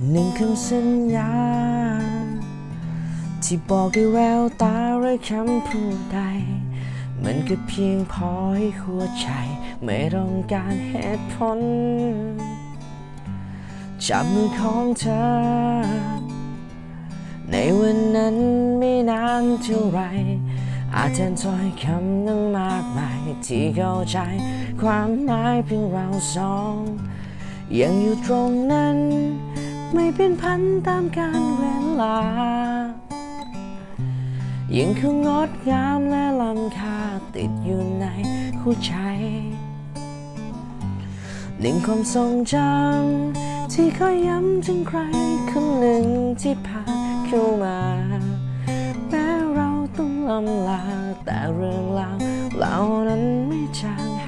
หนึ่งคำสัญญาที่บอกด้วยแววตาไร้คำพูดใดมันก็เพียงพอให้หัวใจไม่ต้องการเหตุผลจับมือของเธอในวันนั้นไม่นานเท่าไรอาจแทนถ้อยคำนั้นมากมายที่เข้าใจความหมายเพียงเราสองยังอยู่ตรงนั้นไม่เป็นพันตามกาลเวลายังคงงดงามและล้ำค่าติดอยู่ในหัวใจหนึ่งความทรงจำที่คอยย้ำถึงใครคนหนึ่งที่ผ่านเข้ามาแม้เราต้องลำลาแต่เรื่องราวเหล่านั้นไม่จาง